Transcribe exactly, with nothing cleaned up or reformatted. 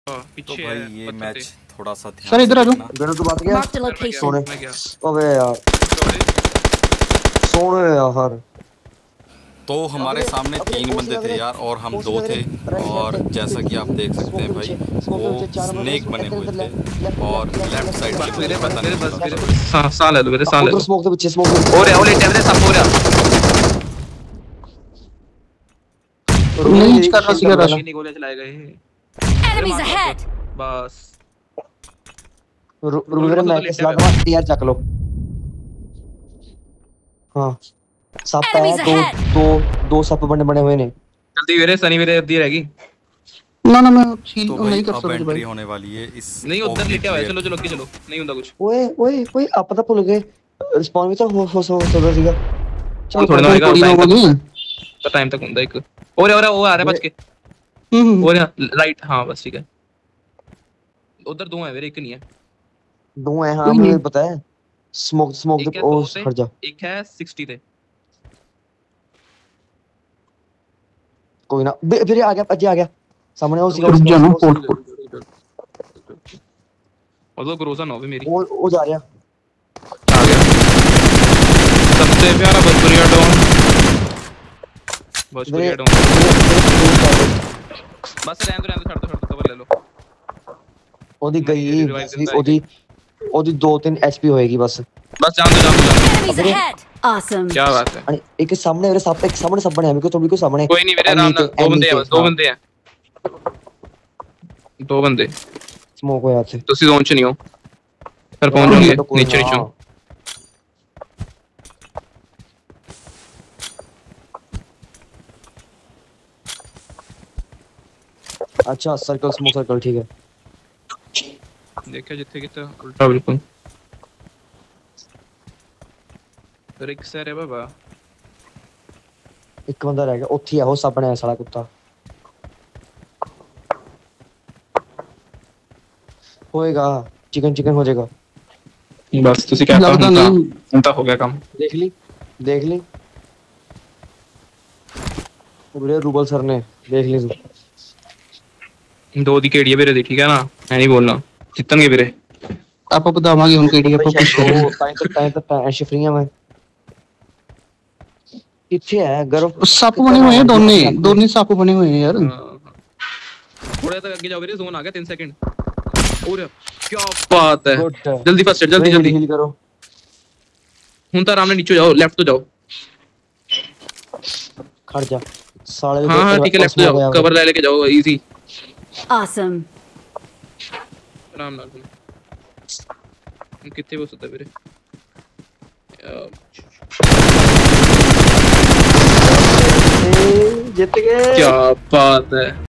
तो भाई ये मैच थोड़ा सा ध्यान सर इधर आ जाओ। इधर तो बात क्या सोने अबे यार सोने यार। तो हमारे सामने तीन बंदे थे यार और हम दो थे और जैसा कि आप देख सकते हैं भाई वो स्नेक बने हुए थे और लेफ्ट साइड पे मुझे पता नहीं चला। हां साल है मेरे साल है स्मोक के पीछे स्मोक और ओले टेबले सब हो रहा नहीं कर रहा सीधा रश नहीं गोले चलाए गए Enemies ahead. बस रुबीर मैं के स्लॉट में टीआर चक लो। हां सब है दो दो दो सब बने बने हुए ने जल्दी वीरे सनी वीरे अद्धी रहेगी ना ना मैं छील तो नहीं कर अब सकता एंट्री भाई होने वाली है इस नहीं उधर लेटे हुए चलो चलो चलो नहीं ਹੁੰਦਾ कुछ ओए ओए ओए आप पता भूल गए रिस्पॉन्स भी तो हो हो हो सकता सीगा चल थोड़ा ना आएगा तो टाइम तक ਹੁੰਦਾ एक और और वो आ रहा है बच के हम्म और राइट हां बस ठीक है उधर दो है वीरे एक नहीं है दो है हां मुझे पता है स्मोक स्मोक दे ओ हट जा एक है साठ पे कोई ना फिर आ गया अजय आ गया सामने उसी रुक जा ना पोर्ट को और वो ग्रोजा नौ भी मेरी वो वो जा रहा आ गया सबसे प्यारा बसुरिया डॉन बसुरिया डॉन बस रहने दो रहने दो छोड़ दो छोड़ दो कवर ले लो ओदी गई ओदी ओदी दो तीन एचपी होएगी बस बस जान दो जान दो Enemies ahead. Awesome. क्या बात है अरे एक सामने मेरे साथ एक सामने सब बने हैं मेरे को तो बिल्कुल सामने कोई नहीं मेरे नाम ना दो बंदे हैं बस दो बंदे हैं दो बंदे स्मोक हो जाते ਤੁਸੀਂ ਜ਼ੋਨ ਚ ਨਹੀਂ ਹੋ ਪਰ ਪਹੁੰਚ ਜਾਓਗੇ ਨੀਚੇ ਨੀਚੇ अच्छा सर्कल स्मोक सर्कल ठीक है देखिए जिथे किते उल्टा बिल्कुल रिक्स है रे बाबा एक बंदा रह गया ਉੱਥੇ ਆ ਉਹ ਸਾਹਮਣੇ ਆ ਸਾਲਾ ਕੁੱਤਾ होएगा चिकन चिकन हो जाएगा बस ਤੁਸੀਂ क्या लगता काम नहीं ਹੁਣ ਤਾਂ ਹੋ ਗਿਆ ਕੰਮ देख ली देख ली बड़े रूबल सर ने देख ली ਦੋ ਦੀ केड़ी ਵੀਰੇ ਦੀ ਠੀਕ ਹੈ ਨਾ ਐ ਨਹੀਂ ਬੋਲਣਾ ਜਿੱਤਣਗੇ ਵੀਰੇ ਆਪਾਂ ਬਤਾਵਾਂਗੇ ਹੁਣ ਕਿਹੜੀ ਆਪਾਂ ਪੁਸ਼ ਕਰਾਂਗੇ टाइम तक टाइम तक ऐसे फ्री है मैं किथे है गरो सप बने हुए हैं दोनों दोनों सप बने हुए हैं यार थोड़ा तक आगे जाओ मेरे जोन आ गया तीन सेकंड और क्या बात है जल्दी फर्स्ट जल्दी जल्दी हील करो हुन तो आराम से नीचे जाओ लेफ्ट तो जाओ खड़ जा साले हां हां ठीक है लेफ्ट तो जाओ कवर ले लेके जाओ इजी Awesome. आराम नाल कितने वो सुता मेरे जीत गए क्या बात है।